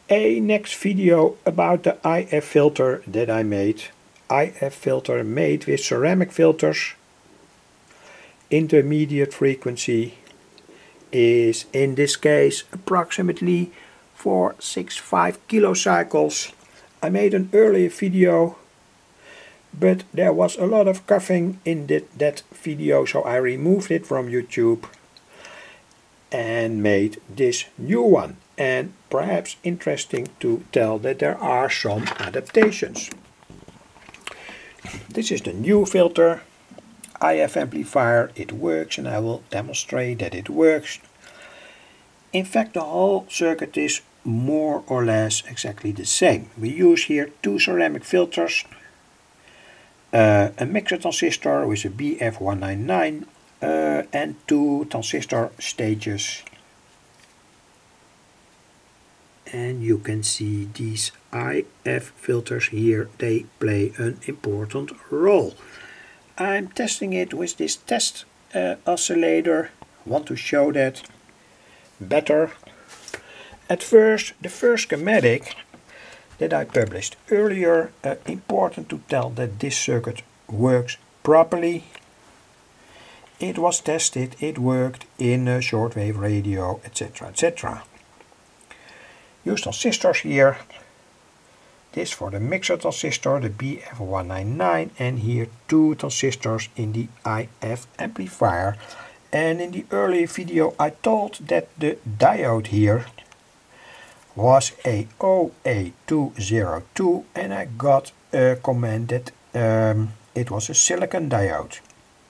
A next video about the IF filter that I made. IF filter made with ceramic filters. Intermediate frequency is in this case approximately 465 kilocycles. I made an earlier video, but there was a lot of coughing in that video, so I removed it from YouTube and made this new one. And perhaps interesting to tell that there are some adaptations. This is the new filter, IF amplifier. It works, and I will demonstrate that it works. In fact, the whole circuit is more or less exactly the same. We use here two ceramic filters, a mixer transistor with a BF199 and two transistor stages. And you can see these IF filters here, they play an important role. I'm testing it with this test oscillator. I want to show that better. At first, the first schematic that I published earlier, important to tell that this circuit works properly. It was tested, it worked in a shortwave radio, etc., etc. Use transistors here. This for the mixer transistor, the BF199, and here two transistors in the IF amplifier. And in the earlier video I told that the diode here was a OA202, and I got a comment that it was a silicon diode.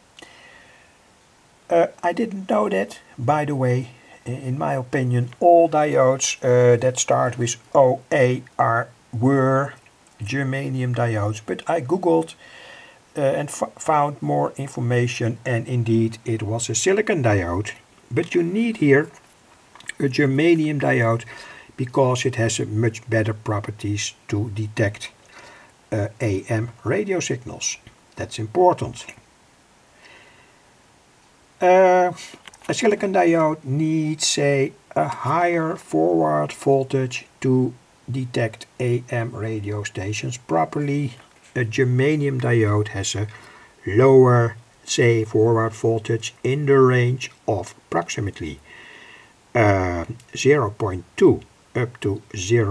I didn't know that, by the way. In my opinion, all diodes that start with OA were germanium diodes, but I googled and found more information, and indeed it was a silicon diode. But you need here a germanium diode because it has much better properties to detect AM radio signals. That's important. A silicon diode needs, say, a higher forward voltage to detect AM radio stations properly. A germanium diode has a lower, say, forward voltage in the range of approximately 0.2 up to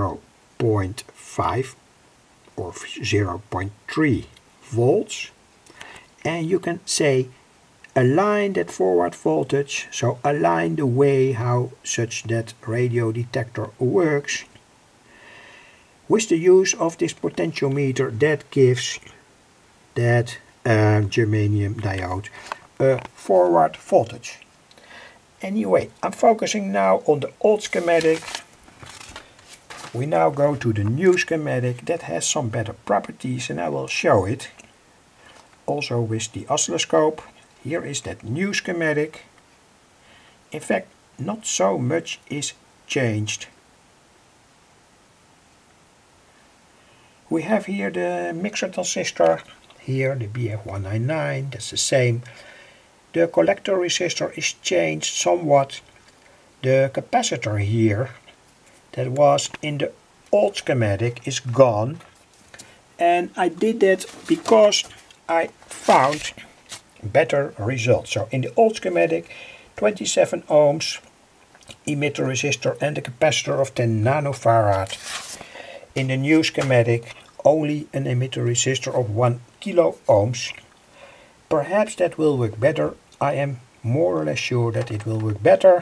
0.5 or 0.3 volts. And you can say align that forward voltage, so align the way how such that radio detector works with the use of this potentiometer that gives that germanium diode a forward voltage. Anyway, I'm focusing now on the old schematic. We now go to the new schematic that has some better properties, and I will show it also with the oscilloscope. Here is that new schematic. In fact, not so much is changed. We have here the mixer transistor, here the BF199, that's the same. The collector resistor is changed somewhat. The capacitor here, that was in the old schematic, is gone. And I did that because I found better results. So in the old schematic, 27 ohms emitter resistor and a capacitor of 10 nanofarad. In the new schematic, only an emitter resistor of 1 kilo ohms. Perhaps that will work better. I am more or less sure that it will work better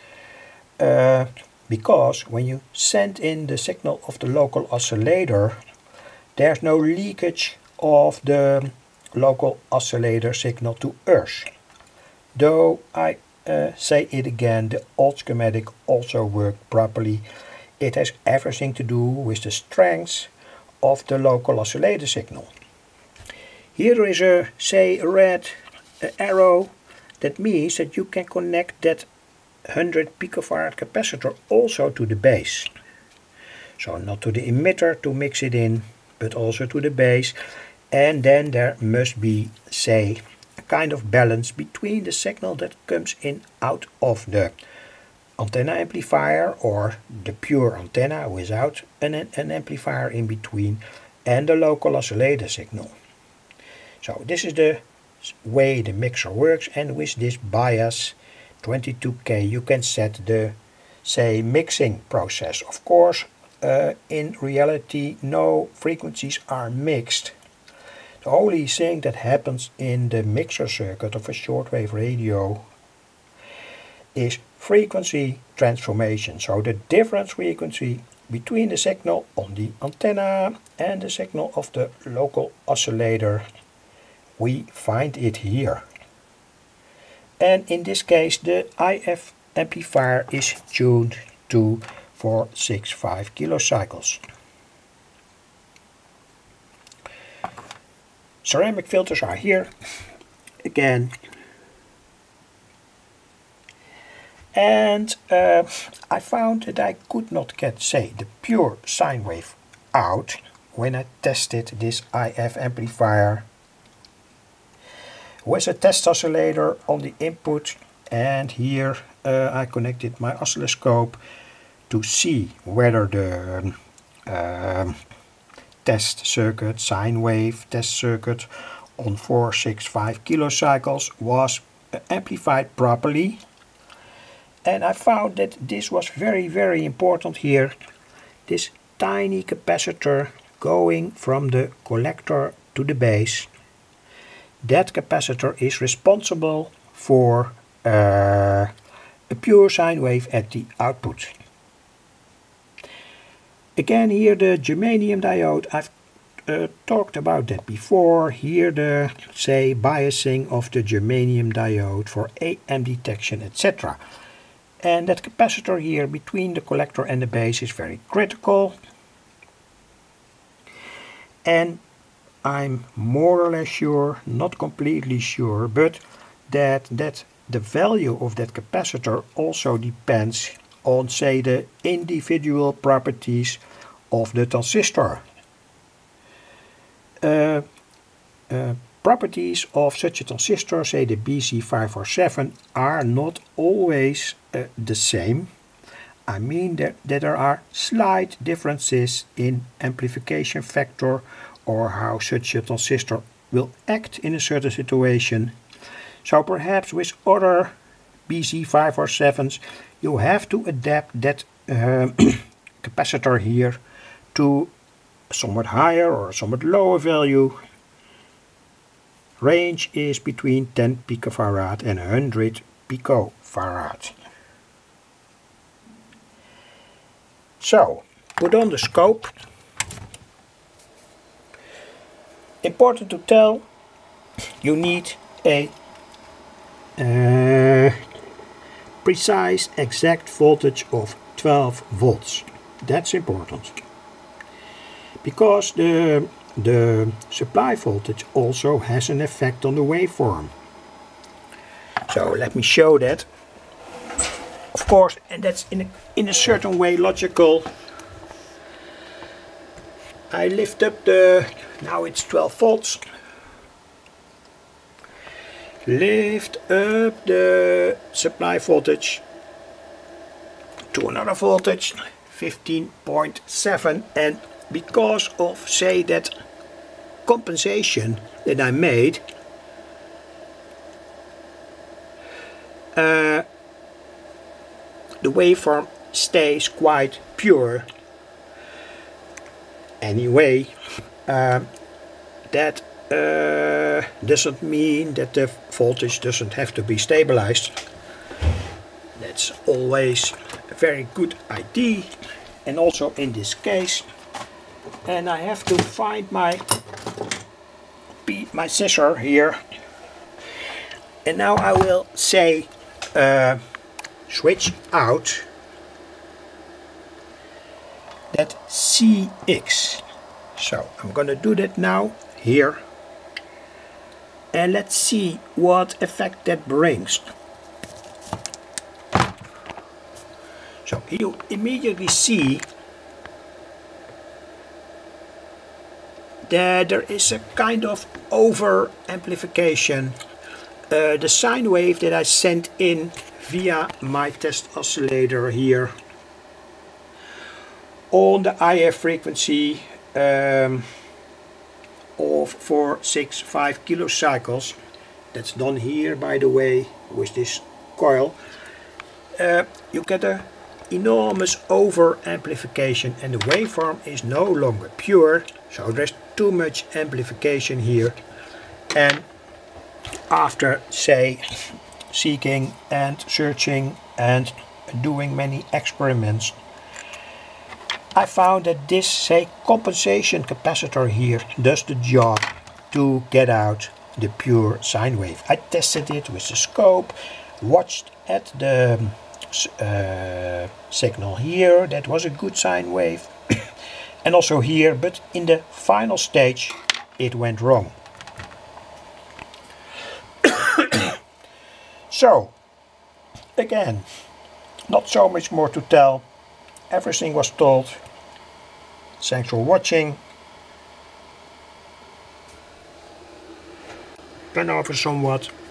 because when you send in the signal of the local oscillator, there's no leakage of the local oscillator signal to us. Though I say it again, the old schematic also worked properly. It has everything to do with the strength of the local oscillator signal. Here is a, say, red arrow. That means that you can connect that 100 picofarad capacitor also to the base. So not to the emitter to mix it in, but also to the base. And then there must be, say, a kind of balance between the signal that comes in out of the antenna amplifier or the pure antenna without an amplifier in between, and the local oscillator signal. So this is the way the mixer works, and with this bias 22K you can set the, say, mixing process. Of course, in reality no frequencies are mixed. The only thing that happens in the mixer circuit of a shortwave radio is frequency transformation. So the difference frequency between the signal on the antenna and the signal of the local oscillator, we find it here. And in this case the IF amplifier is tuned to 465 kilocycles. Ceramic filters are here again, and I found that I could not get, say, the pure sine wave out when I tested this IF amplifier with a test oscillator on the input, and here I connected my oscilloscope to see whether the test circuit, sine wave test circuit on 465 kilocycles was amplified properly. And I found that this was very important here. This tiny capacitor going from the collector to the base. That capacitor is responsible for a pure sine wave at the output. Again, here the germanium diode, I've talked about that before. Here the, say, biasing of the germanium diode for AM detection, etc. And that capacitor here between the collector and the base is very critical. And I'm more or less sure, not completely sure, but that the value of that capacitor also depends on, say, the individual properties of the transistor. Properties of such a transistor, say the BC547, are not always the same. I mean that there are slight differences in amplification factor or how such a transistor will act in a certain situation. So perhaps with other BC547s you have to adapt that capacitor here to a somewhat higher or somewhat lower value. Range is between 10 picofarad and 100 picofarad. So, put on the scope. Important to tell, you need a precise exact voltage of 12 volts. That's important. Because the supply voltage also has an effect on the waveform. So let me show that. Of course, and that's in a certain way logical. I lift up now it's 12 volts. Lift up the supply voltage to another voltage, 15.7, and because of, say, that compensation that I made, the waveform stays quite pure. Anyway, that doesn't mean that the voltage doesn't have to be stabilized. That's always a very good idea, and also in this case. And I have to find my scissor here, and now I will say switch out that CX. So I'm gonna do that now here, and let's see what effect that brings. So you immediately see that there is a kind of over amplification the sine wave that I sent in via my test oscillator here on the IF frequency of 465 kilocycles. That's done here, by the way, with this coil. You get a enormous over amplification, and the waveform is no longer pure, so there's too much amplification here. And after, say, seeking and searching and doing many experiments, I found that this, say, compensation capacitor here does the job to get out the pure sine wave. I tested it with the scope, watched at the signal here, that was a good sine wave, and also here, but in the final stage it went wrong. So, again, not so much more to tell. Everything was told. Thanks for watching. Turn over somewhat.